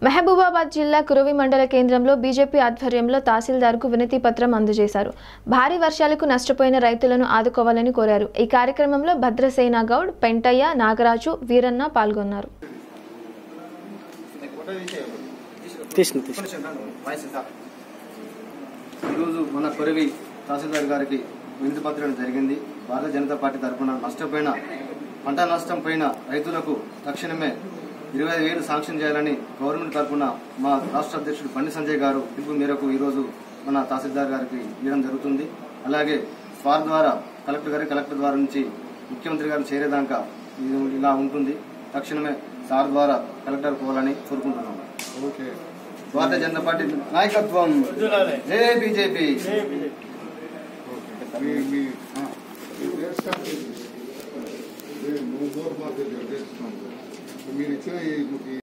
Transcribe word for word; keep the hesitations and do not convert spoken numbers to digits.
మహబూబాబాద్ జిల్లా కురవి మండల కేంద్రంలో బీజేపీ ఆధ్వర్యంలో తహసీల్దార్కు వినతి పత్రం అందజేశారు. భారీ వర్షాలకు నష్టపోయిన రైతులను ఆదుకోవాలని కోరారు. ఈ కార్యక్రమంలో భద్రసేన గౌడ్, పెంటయ్య, నాగరాజు, వీరన్న పాల్గొన్నారు. ఈరోజు మన కురవి తహసీల్దార్ గారికి వినతి పత్రం జరిగింది. భారతీయ జనతా పార్టీ తరఫున నష్టపోయిన పంట నష్టం పోయిన రైతులకు తక్షణమే ఇరవై ఐదు వేలు శాంక్షన్ చేయాలని గవర్నమెంట్ తరఫున మా రాష్ట్ర అధ్యక్షుడు బండి సంజయ్ గారు పిలుపు మేరకు ఈరోజు మన తహసీల్దార్ గారికి ఇవ్వడం జరుగుతుంది. అలాగే స్వార్ ద్వారా కలెక్టర్ గారి కలెక్టర్ ద్వారా నుంచి ముఖ్యమంత్రి గారిని చేరేదాకా ఇలా ఉంటుంది. తక్షణమే సార్ ద్వారా కలెక్టర్ పోవాలని కోరుకుంటున్నాం. భారతీయ జనతా పార్టీ నాయకత్వం, జై బీజేపీ. మీరు ఇచ్చిన